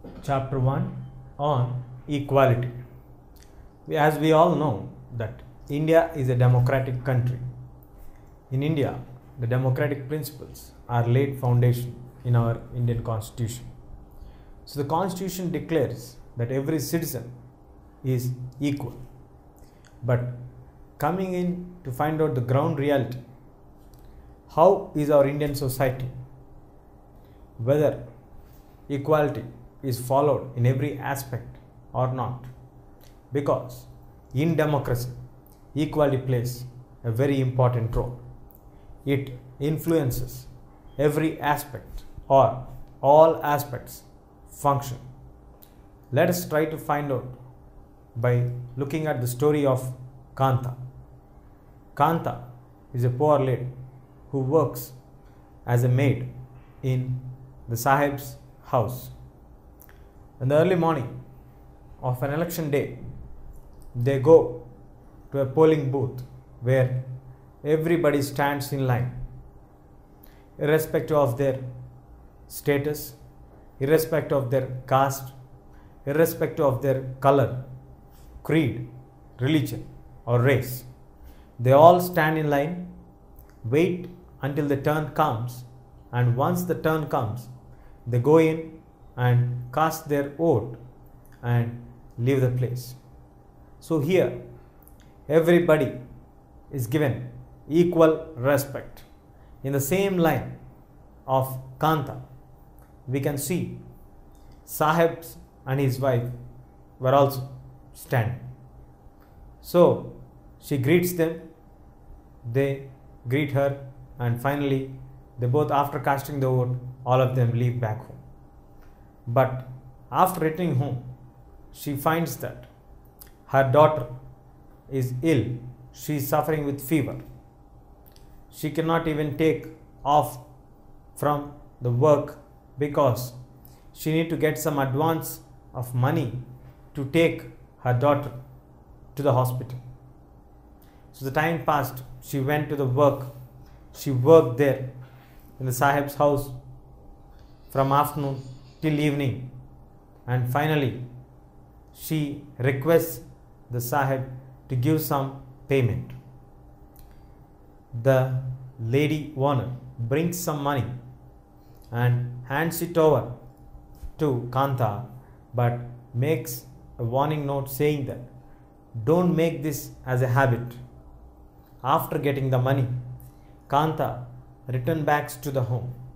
Chapter 1 on Equality. As we all know that India is a democratic country. In India, the democratic principles are laid foundation in our Indian Constitution. So the Constitution declares that every citizen is equal. But coming in to find out the ground reality, how is our Indian society? Whether equality is followed in every aspect or not. Because in democracy, equality plays a very important role. It influences every aspect or all aspects function. Let us try to find out by looking at the story of Kanta. Kanta is a poor lady who works as a maid in the Sahib's house. In the early morning of an election day, they go to a polling booth where everybody stands in line, irrespective of their status, irrespective of their caste, irrespective of their color, creed, religion, or race. They all stand in line, wait until the turn comes, and once the turn comes, they go in and cast their vote and leave the place. So here, everybody is given equal respect. In the same line of Kanta, we can see Sahibs and his wife were also standing. So she greets them, they greet her, and finally they both, after casting the vote, all of them leave back home. But after returning home, she finds that her daughter is ill. She is suffering with fever. She cannot even take off from the work because she need to get some advance of money to take her daughter to the hospital. So the time passed. She went to the work. She worked there in the Sahib's house from afternoon till evening, and finally she requests the Sahib to give some payment. The lady owner brings some money and hands it over to Kanta, but makes a warning note saying that don't make this as a habit. After getting the money, Kanta returns back to the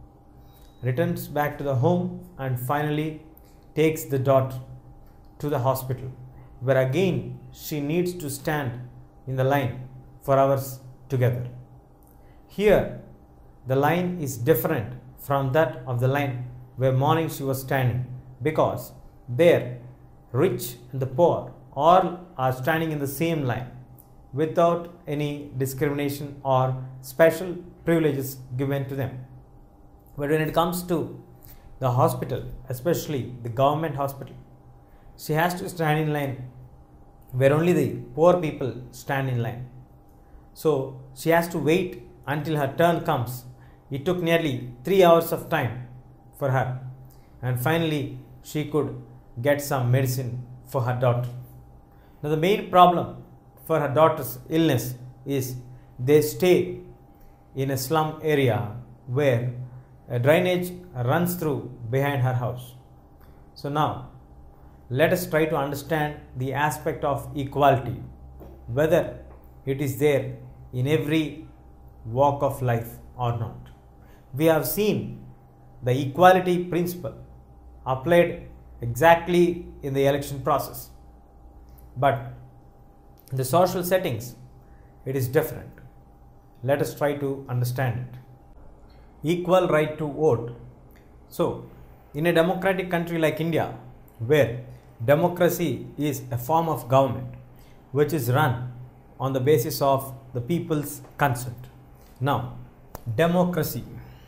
home and finally takes the daughter to the hospital, where again she needs to stand in the line for hours together. Here the line is different from that of the line where morning she was standing, because there rich and the poor all are standing in the same line without any discrimination or special privileges given to them. But when it comes to the hospital, especially the government hospital, she has to stand in line where only the poor people stand in line. So she has to wait until her turn comes. It took nearly 3 hours of time for her, and finally she could get some medicine for her daughter. Now the main problem for her daughter's illness is they stay in a slum area where a drainage runs through behind her house. So now let us try to understand the aspect of equality, whether it is there in every walk of life or not. We have seen the equality principle applied exactly in the election process, but in the social settings it is different. Let us try to understand it. Equal right to vote. So in a democratic country like India, where democracy is a form of government which is run on the basis of the people's consent. Now, democracy.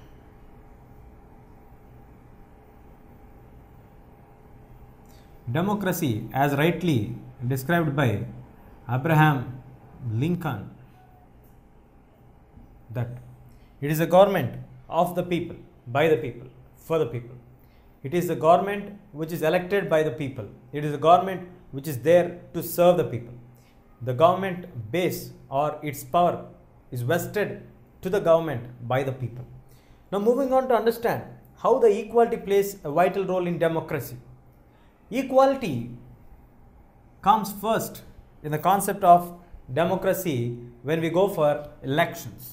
Democracy, as rightly described by Abraham Lincoln, that it is a government of the people, by the people, for the people. It is the government which is elected by the people. It is the government which is there to serve the people. The government base or its power is vested to the government by the people. Now moving on to understand how the equality plays a vital role in democracy. Equality comes first in the concept of democracy when we go for elections.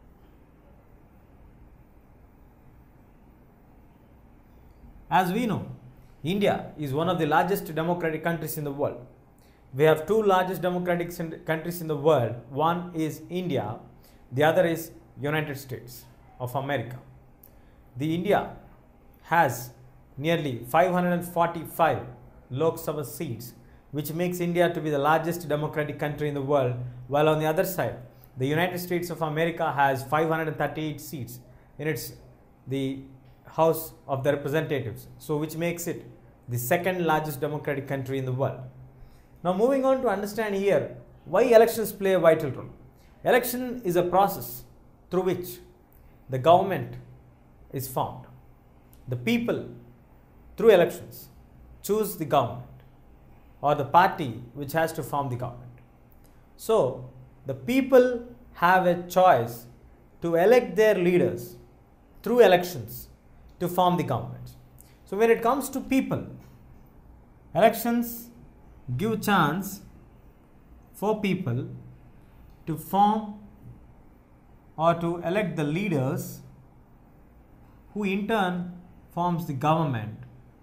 As we know, India is one of the largest democratic countries in the world. We have two largest democratic countries in the world. One is India, the other is United States of America. The India has nearly 545 Lok Sabha seats, which makes India to be the largest democratic country in the world, while on the other side, the United States of America has 538 seats in the House of the Representatives, so which makes it the second largest democratic country in the world. Now moving on to understand here why elections play a vital role. Election is a process through which the government is formed. The people through elections choose the government or the party which has to form the government. So the people have a choice to elect their leaders through elections to form the government. So when it comes to people, elections give chance for people to form or to elect the leaders who in turn forms the government.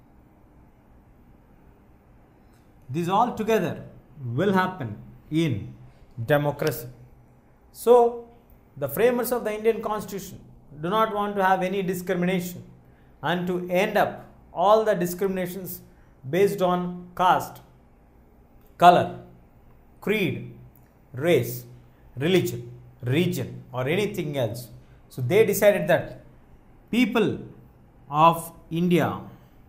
This all together will happen in democracy. So the framers of the Indian Constitution do not want to have any discrimination and to end up all the discriminations based on caste, color, creed, race, religion, region or anything else. So they decided that people of India,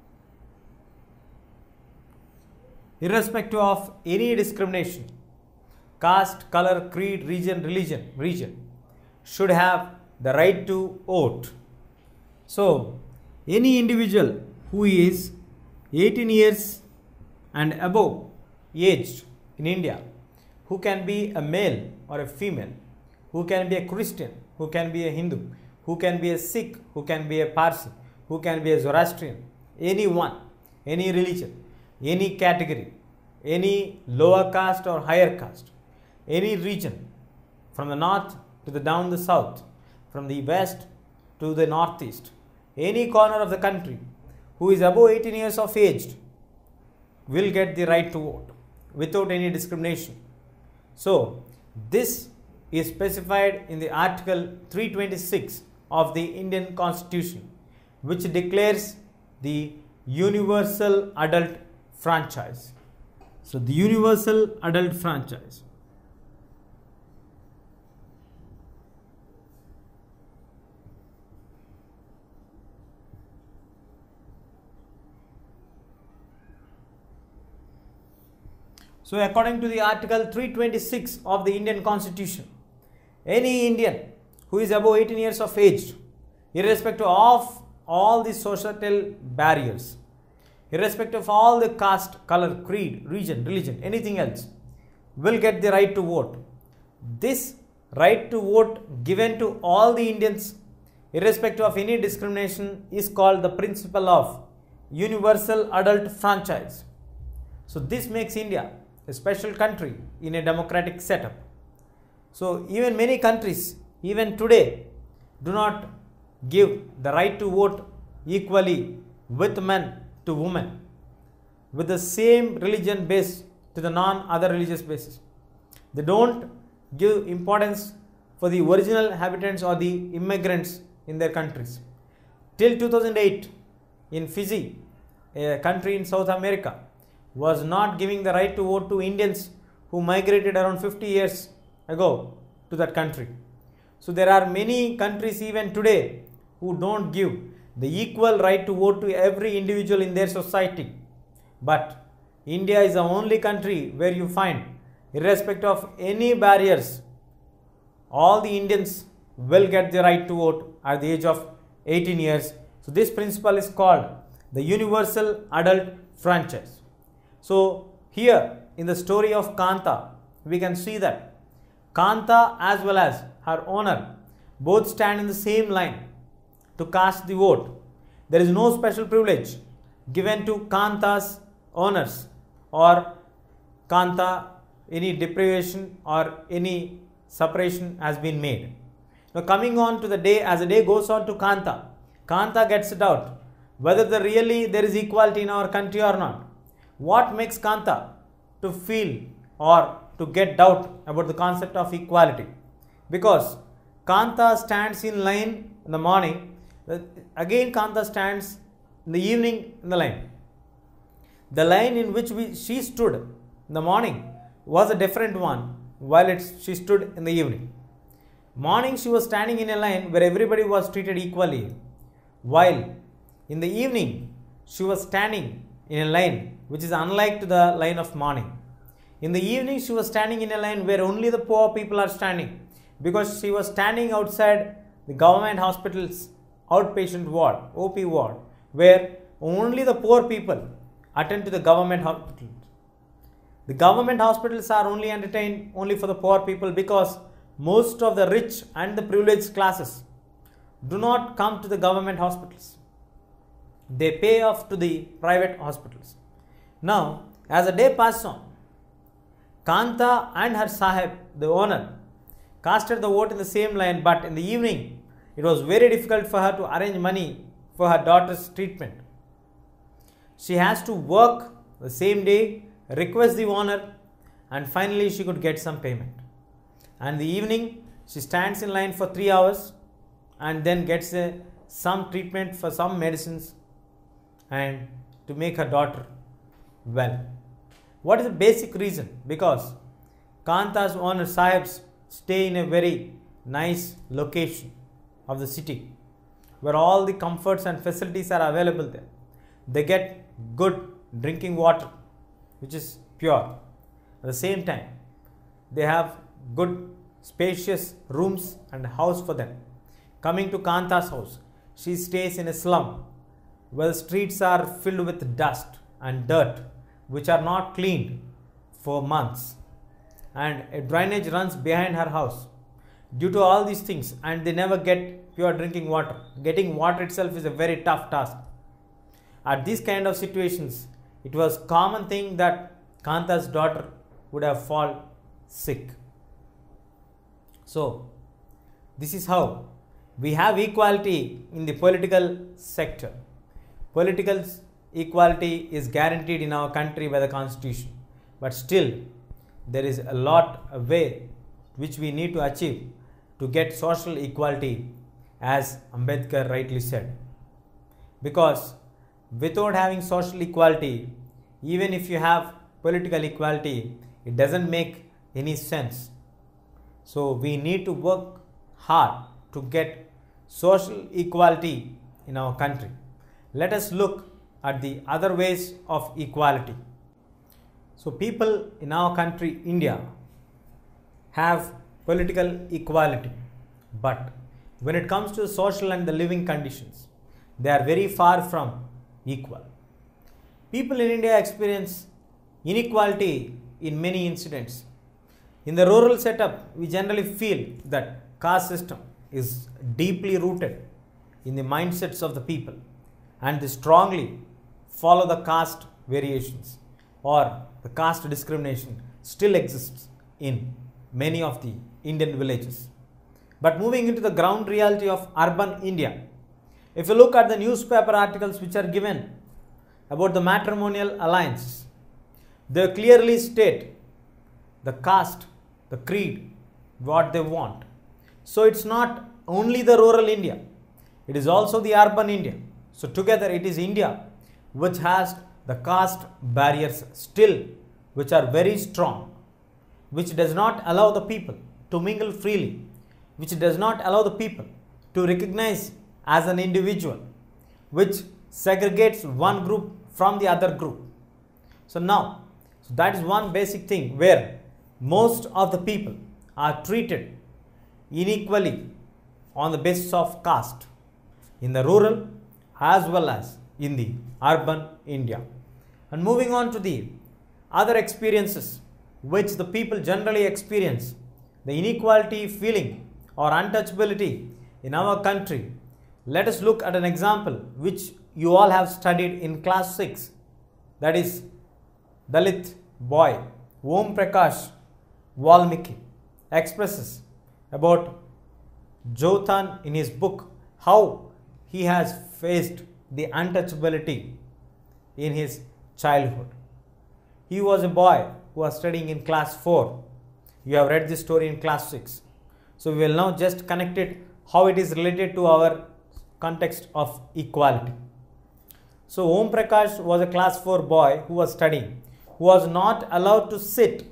irrespective of any discrimination, caste, color, creed, region, should have the right to vote. So any individual who is 18 years and above aged in India, who can be a male or a female, who can be a Christian, who can be a Hindu, who can be a Sikh, who can be a Parsi, who can be a Zoroastrian, anyone, any religion, any category, any lower caste or higher caste, any region, from the north to the down the south, from the west to the northeast, any corner of the country, who is above 18 years of age will get the right to vote without any discrimination. So this is specified in the Article 326 of the Indian Constitution, which declares the universal adult franchise. So the universal adult franchise. So according to the Article 326 of the Indian Constitution, any Indian who is above 18 years of age, irrespective of all the societal barriers, irrespective of all the caste, color, creed, region, religion, anything else, will get the right to vote. This right to vote given to all the Indians, irrespective of any discrimination, is called the principle of universal adult franchise. So this makes India a special country in a democratic setup. So even many countries, even today, do not give the right to vote equally with men to women, with the same religion base to the non-other religious basis. They don't give importance for the original inhabitants or the immigrants in their countries. Till 2008, in Fiji, a country in South America, was not giving the right to vote to Indians who migrated around 50 years ago to that country. So there are many countries even today who don't give the equal right to vote to every individual in their society. But India is the only country where you find, irrespective of any barriers, all the Indians will get the right to vote at the age of 18 years. So this principle is called the universal adult franchise. So here in the story of Kanta, we can see that Kanta as well as her owner both stand in the same line to cast the vote. There is no special privilege given to Kanta's owners or Kanta, any deprivation or any separation has been made. Now coming on to the day, as the day goes on to Kanta, Kanta gets it out whether really there is equality in our country or not. What makes Kanta to feel or to get doubt about the concept of equality? Because Kanta stands in line in the morning, again Kanta stands in the evening in the line. The line in which she stood in the morning was a different one while she stood in the evening. Morning she was standing in a line where everybody was treated equally, while in the evening she was standing in a line which is unlike to the line of morning. In the evening she was standing in a line where only the poor people are standing, because she was standing outside the government hospital's outpatient ward, OP ward, where only the poor people attend to the government hospitals. The government hospitals are only entertained only for the poor people, because most of the rich and the privileged classes do not come to the government hospitals. They pay off to the private hospitals. Now, as the day passed on, Kanta and her Sahib, the owner, casted the vote in the same line, but in the evening, it was very difficult for her to arrange money for her daughter's treatment. She has to work the same day, request the owner, and finally she could get some payment. And in the evening, she stands in line for 3 hours and then gets some treatment for some medicines and to make her daughter well. What is the basic reason? Because Kanta's owner Sahibs stay in a very nice location of the city where all the comforts and facilities are available there. They get good drinking water which is pure. At the same time, they have good spacious rooms and house for them. Coming to Kanta's house, she stays in a slum where the streets are filled with dust and dirt which are not cleaned for months, and a drainage runs behind her house. Due to all these things, and they never get pure drinking water. Getting water itself is a very tough task. At these kind of situations, it was common thing that Kanta's daughter would have fallen sick. So, this is how we have equality in the political sector. Political equality is guaranteed in our country by the constitution, but still there is a lot of way which we need to achieve to get social equality, as Ambedkar rightly said. Because without having social equality, even if you have political equality, it doesn't make any sense. So we need to work hard to get social equality in our country. Let us look at the other ways of equality. So people in our country, India, have political equality, but when it comes to social and the living conditions, they are very far from equal. People in India experience inequality in many incidents. In the rural setup, we generally feel that caste system is deeply rooted in the mindsets of the people, and they strongly follow the caste variations, or the caste discrimination still exists in many of the Indian villages. But moving into the ground reality of urban India, if you look at the newspaper articles which are given about the matrimonial alliance, they clearly state the caste, the creed, what they want. So it's not only the rural India, it is also the urban India. So together it is India which has the caste barriers still, which are very strong, which does not allow the people to mingle freely, which does not allow the people to recognize as an individual, which segregates one group from the other group. So that is one basic thing where most of the people are treated unequally on the basis of caste in the rural as well as in the urban India. And moving on to the other experiences which the people generally experience, the inequality feeling or untouchability in our country. Let us look at an example which you all have studied in class 6, that is Dalit boy Om Prakash Valmiki expresses about Jothan in his book how he has faced the untouchability in his childhood. He was a boy who was studying in class 4. You have read this story in class 6. So we will now just connect it how it is related to our context of equality. So Om Prakash was a class 4 boy who was studying, who was not allowed to sit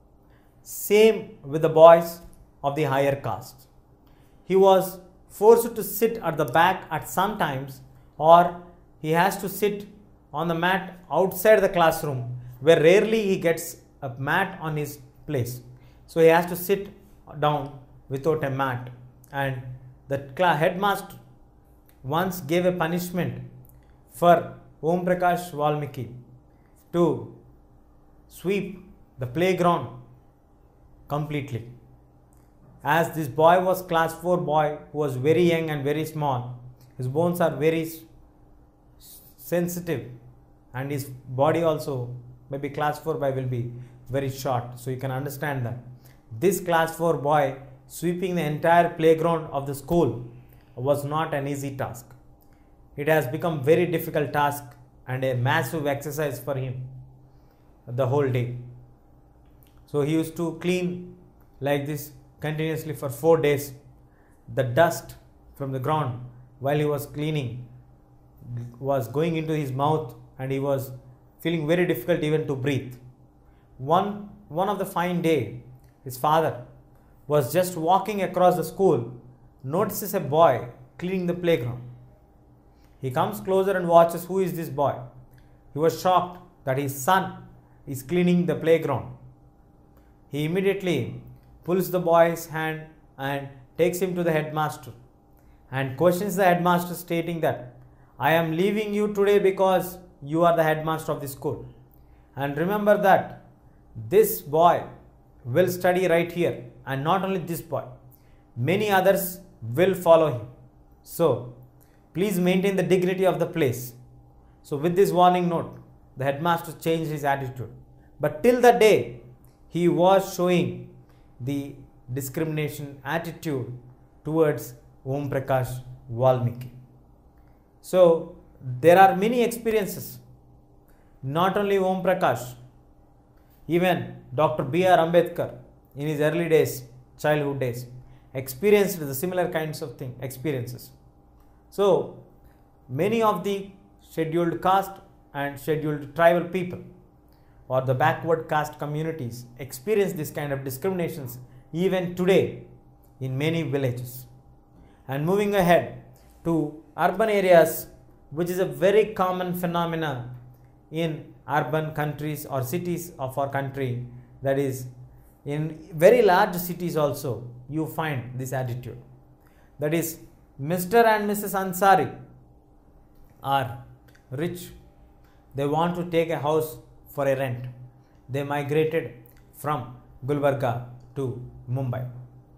same with the boys of the higher caste. He was forced to sit at the back at some times, or he has to sit on the mat outside the classroom, where rarely he gets a mat on his place. So he has to sit down without a mat, and the headmaster once gave a punishment for Om Prakash Valmiki to sweep the playground completely. As this boy was class 4 boy who was very young and very small, his bones are very sensitive and his body also, maybe class 4 boy will be very short. So you can understand that this class 4 boy sweeping the entire playground of the school was not an easy task. It has become very difficult task and a massive exercise for him the whole day. So he used to clean like this continuously for 4 days. The dust from the ground while he was cleaning was going into his mouth and he was feeling very difficult even to breathe. One of the fine day, his father was just walking across the school, notices a boy cleaning the playground. He comes closer and watches who is this boy. He was shocked that his son is cleaning the playground. He immediately pulls the boy's hand and takes him to the headmaster and questions the headmaster, stating that I am leaving you today because you are the headmaster of the school. And remember that this boy will study right here, and not only this boy, many others will follow him. So please maintain the dignity of the place. So with this warning note, the headmaster changed his attitude. But till the day, he was showing the discrimination attitude towards Om Prakash Valmiki. So there are many experiences. Not only Om Prakash, even Dr. B.R. Ambedkar in his early days, childhood days, experienced the similar kinds of experiences. So many of the scheduled caste and scheduled tribal people or the backward caste communities experience this kind of discriminations even today in many villages. And moving ahead to urban areas, which is a very common phenomena in urban countries or cities of our country, that is in very large cities also you find this attitude. That is, Mr. and Mrs. Ansari are rich. They want to take a house for a rent. They migrated from Gulbarga to Mumbai.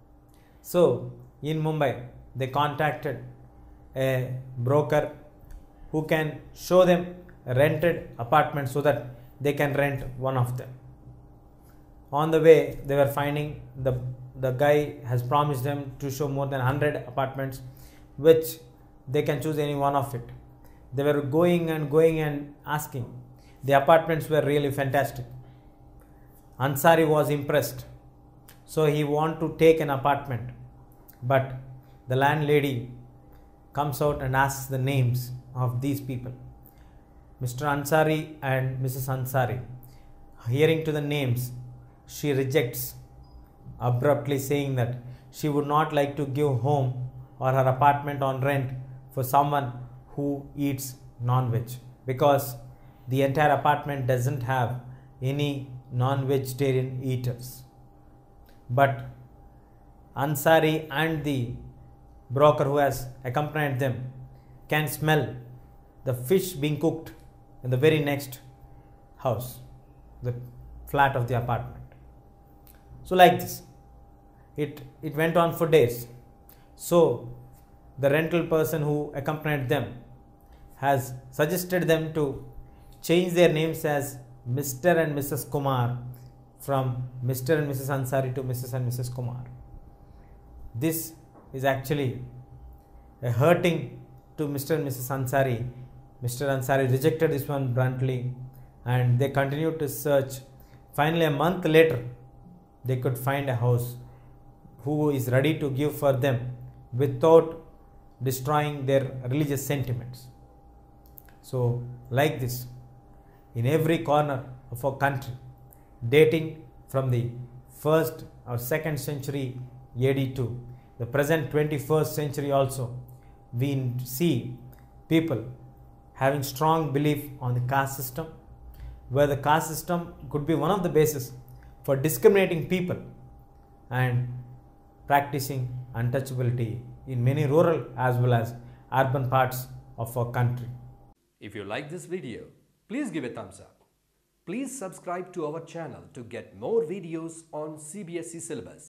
So in Mumbai they contacted a broker who can show them a rented apartment so that they can rent one of them. On the way they were finding the guy has promised them to show more than 100 apartments which they can choose any one of it. They were going and asking. The apartments were really fantastic. Ansari was impressed. So he wanted to take an apartment. But the landlady comes out and asks the names of these people. Mr. Ansari and Mrs. Ansari. Hearing to the names, she rejects, abruptly saying that she would not like to give home or her apartment on rent for someone who eats non-veg, because the entire apartment doesn't have any non-vegetarian eaters. But Ansari and the broker who has accompanied them can smell the fish being cooked in the very next house, the flat of the apartment. So like this, it went on for days. So the rental person who accompanied them has suggested them to change their names as Mr. and Mrs. Kumar from Mr. and Mrs. Ansari to Mrs. and Mrs. Kumar. This is actually a hurting to Mr. and Mrs. Ansari. Mr. Ansari rejected this one bluntly and they continued to search. Finally, a month later, they could find a house who is ready to give for them without destroying their religious sentiments. So, like this, in every corner of our country, dating from the 1st or 2nd century AD to the present 21st century also, we see people having strong belief on the caste system, where the caste system could be one of the bases for discriminating people and practicing untouchability in many rural as well as urban parts of our country. If you like this video, please give a thumbs up. Please subscribe to our channel to get more videos on CBSE syllabus.